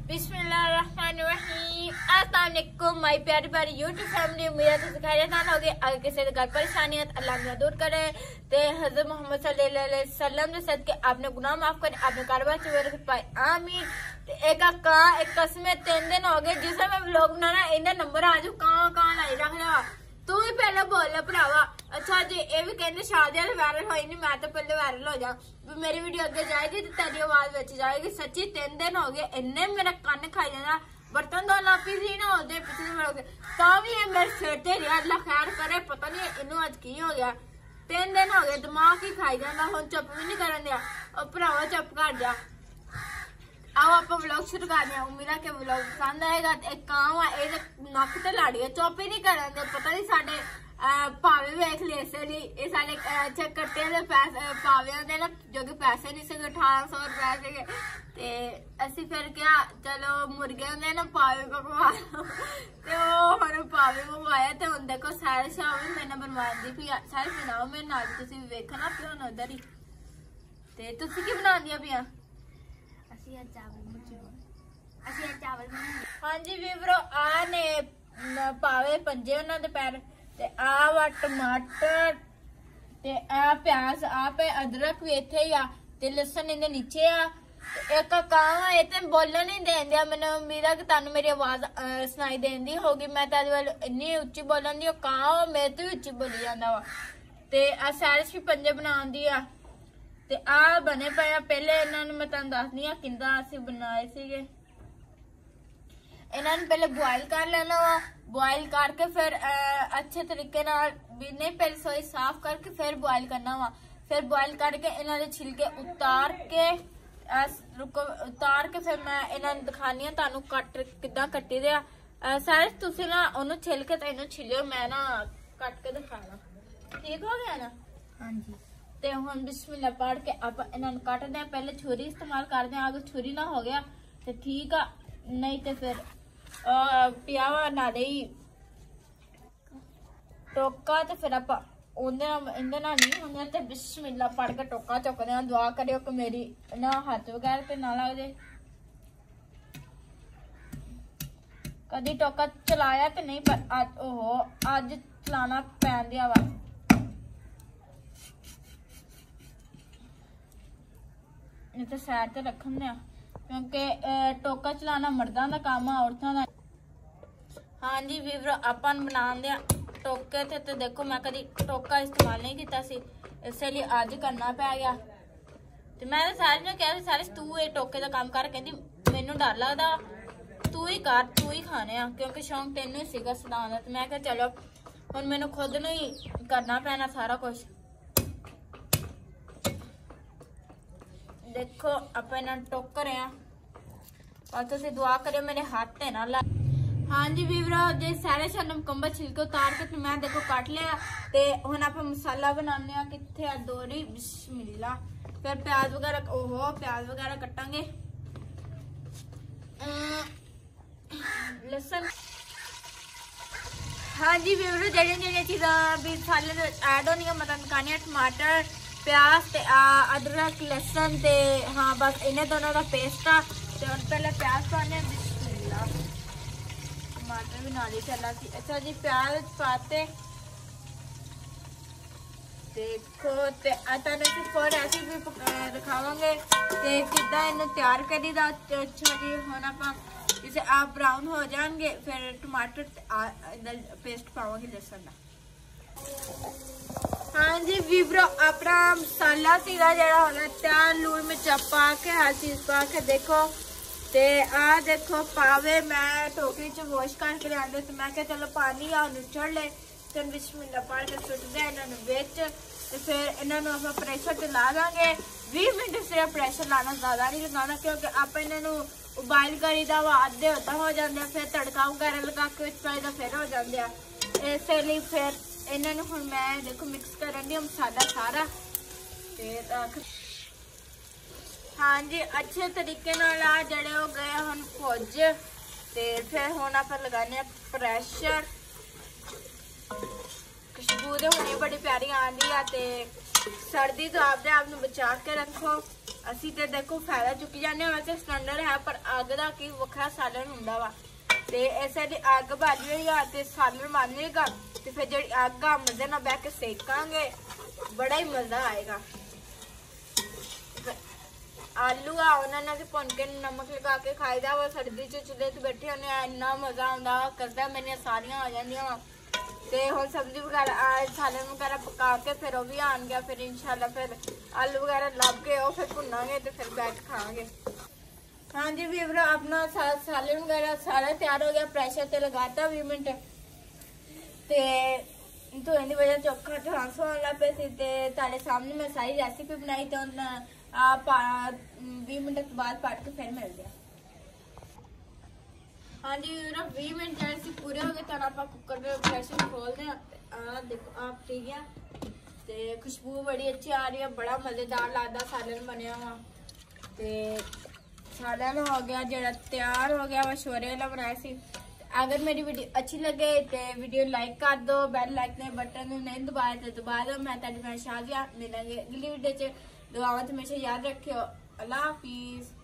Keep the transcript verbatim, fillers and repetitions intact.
बिस्मिल्लाहिर्रहमानिर्रहीम। अस्सलाम वालेकुम माय प्यारी प्यारी यूट्यूब फैमिली। उम्मीद है खैरियत होगी। अगर किसी के घर परेशानियां अल्लाह ने दूर करे ते हज़रत मोहम्मद सल्लल्लाहु अलैहि वसल्लम ने सद के आपने गुनाह माफ करे, आपने कारोबार से पाए आमीन। एक का एक कसमें तीन दिन हो गए जिसमें मैं व्लॉग बनाना इन्हें नंबर आजू कहां कहां लाई रख लिया। तू ही पहले बोल भरावा। अच्छा जी ये भी कहते शादी वाले वायरल होई नहीं, मैं तो पहले वायरल हो जा। मेरी वीडियो अगे जाएगी तो तेरी आवाज बच जाएगी। सच्ची तीन दिन हो गए इन्ने मेरा कन्न खाई जाना। बर्तन धो लापी थी ना होते पिछले में हो गए भी ये मेरे सिर ते अल्लाह खैर करे। पता नहीं इनू अज की हो गया। तीन दिन हो गए दिमाग ही खाई जाना। हम चुप भी नहीं करन दिया। भरावा चुप कर जा। आओ आप व्लॉग शुरू करते हैं। उम्मीद है कि व्लॉग पसंद आएगा। एक काम है ये नक ते लाड़ी है चुप ही नहीं करन दे। पता नहीं साडे भावे वेख ले इसलिए साडे चेक करते हैं पैसे भावे होंदे ना जो कि पैसे नहीं से अठारह सौ रुपए से ते असी फिर क्या चलो मुर्गे होंदे ना भावे पकवा ते ओ हुण भावे मंगवाया ते हुण देखो सारे शाम भी मैंने बनवांदी पई सारे बनाओ मेरे नाल तुसीं भी वेखना पियो ना उधर ही ते तुसीं की बनांदियां पिया। हाँ जी वीवरो आ ने पावे पंजे उन्हां दे पैर ते आ वा टमाटर ते आ प्याज आ पे अदरक भी इत्थे ही आ ते लसन इहदे नीचे आ ते एक काम है इत्थे बोलन नहीं देंदिया। मैंने उम्मीद है कि तुहानू मेरी आवाज सुनाई देंदी होगी। मैं तेरे वाल इन्नी उच्ची बोलन दी काम मेरे तो भी उच्ची बोली जांदा वा ते आ सैरस भी पंजे बनाउण दी आ ते आ बने पे पहले इन्हां नू मैं तुहानू दसदी आ किंदा असीं बनाए सीगे। इन्हां नू पहले बॉयल कर लेना वा। बॉयल करके फिर अच्छे तरीके नाल भी नहीं पहले सोई साफ करके फिर बॉयल करना वा। फिर बॉयल करके इन्हां दे छिलके उतार के रुको उतार के फिर मैं इन्हां नू दिखानी आ तुहानू कट किदां कट्टी दे आ। सारे तुसीं ना ओनू छिल के ते इनू छिलियो मैं ना कट के दिखाना। ठीक हो गया ना? हाँ जी। ते हुण बिस्मिल्लाह पढ़ के आप इन्हां नू कटदे आ। पहले छुरी इस्तेमाल करदे आ। अगर छुरी ना हो गया ते ठीक आ नहीं ते फिर पियावा नाले ही टोका ते फिर आप इंदे ना नहीं होंगे ते बिस्मिल्लाह पढ़ के टोका चुकदे आ। दुआ करियो कि मेरी ना हाथ वगैरह ते ना लग जाए। कदी टोका चलाया कि नहीं पर आज ओहो अज चलाना पैन दिया वा। तो सैड ते रखन दिया क्योंकि टोका चलाना मर्दां दा काम है औरतां दा। हाँ जी वीवरो अपन बनान दिया टोके थे तो देखो मैं कभी टोका इस्तेमाल नहीं किया सी इसलिए अज करना पै गया। तो मैं सारे ने कहा सारे तू ये टोके का काम कर कहती मैनू डर लगता तू ही कर तू ही खाने आ क्योंकि शौक तेनू ही सीगा सलान का। तो मैं कहा चलो हुण मैनू खुद नू ही करना पैना सारा कुछ। देखो आप इन्हें टोक रहे हैं और तुसीं दुआ करियो मेरे हाथ ते ना ला। हाँ जी वीवरो जे सारे शनम कंबा छिलके उतार के मैं देखो काट लिया ते हुण आप मसाला बनाने आ। कित्थे आ दोरी बिस्मिल्लाह। फिर प्याज वगैरह ओहो प्याज वगैरह कटांगे लसन। हाँ जी वीवरो जेड़ियां जेड़ियां चीज़ां भी मसाले दे ऐड होनियां मतलब दिखानी टमाटर प्याज ते अदरक लसन ते हाँ बस इन्हें दोनों का पेस्ट आ। पहले प्याज पाने बिस्मिल्लाह टमाटर भी नाली चला सी। अच्छा जी प्याज पाते देखो ते और ऐसे भी दिखावांगे ते किदा इन्हें तैयार करी दा। अच्छा जी हुण आपां इसे आप ब्राउन हो जाएंगे फिर टमाटर पेस्ट पावांगे लसन का। हाँ जी वीवरो अपना मसाला सीगा जरा होना तैयार लून मिर्चा पा के हर चीज पा के देखो ते आ देखो पावे मैं टोकरी च वॉश करके लिया। तो मैं क्या चलो पानी आ निचड़ ले तो बिस्मिल्लाह पढ़ के सुट दे इन्होंने बिच ते फिर इन्होंने आप प्रेशर ते ला देंगे। बीस मिनट सिर्फ प्रेशर लाना ज्यादा नहीं लगाना क्योंकि आप इन्होंने उबाइल करी दा वा अद्धे अद्धा हो जाते फिर तड़का वगैरह लगा के पाईदा फिर हो जाते इसलिए फिर इन्होंने हुण मैं देखो मिक्स करन दी मसाला सारा ते हाँ जी अच्छे तरीके नाल आ जड़े हो गए हुण भुज ते फिर हुण आप लगाने प्रेशर। खुशबू तो हुणे बड़ी प्यारी आंदी आ ते सर्दी तो आपदे आप नूं बचा के रखो। ਅਸੀਂ ਤੇ ਦੇਖੋ ਫਾਇਦਾ ਚੁੱਕੀ ਜਾਂਦੇ ਹਾਂ। ਵੈਸੇ ਸਿਲੰਡਰ ਹੈ ਪਰ ਅੱਗ ਦਾ ਕੀ ਵੱਖਰਾ ਸਾਲਣ ਹੁੰਦਾ ਵਾ ਤੇ ਇਸੇ ਦੀ ਅੱਗ ਬਾਲ ਰਹੀ ਆ ਤੇ ਸਾਲਣ ਬਣ ਜਾਏਗਾ ਤੇ ਫਿਰ ਜਿਹੜੀ ਅੱਗ ਆ ਮਜ਼ੇ ਨਾਲ ਬਹਿ ਕੇ ਸੇਕਾਂਗੇ, ਬੜਾ ਹੀ ਮਜ਼ਾ ਆਏਗਾ। आलू आ उन्होंने भुन के नमक लगा के खाईदा वा। सर्दी च चूल्हे ते बैठे होने इन्ना मजा आंदा करदा मेरिया सारियां आ जांदियां वा ते हुण सब्जी वगैरह सालन वगैरह पका के फिर वो भी आन गया। फिर इंशाल्लाह फिर आलू वगैरह लब के वो फिर भुनांगे ते फिर बैठ खाएंगे। हाँ जी वीवरो अपना सालन वगैरह सारा तैयार हो गया। प्रेशर ते लगाता बीस मिनट ते धोने की वजह चौखा ट्रांसफर होने लग पे सी ते तुहाडे सामने मैं सारी रेसिपी बनाई तो आप बीस मिनट बाद पट के फिर मिलते हैं। हाँ जी बीस मिनट जैसे पूरे हो गए तो आप कुकर के प्रेशर खोलते हैं। आ देखो आप ठीक है ते खुशबू बड़ी अच्छी आ रही है, बड़ा मजेदार लगता सालन बनया हुआ ते सालन हो गया जरा तैयार हो गया वा। शोरे वाला बनाया सी। अगर मेरी वीडियो अच्छी लगे तो वीडियो लाइक कर दो, बेल लाइक बटन नहीं दबाया तो दबा दो। मैं तुहाडी शाजिया मिलेंगे अगली वीडियो च। दुआओं हमेशा याद रखियो। अल्लाह हाफिज।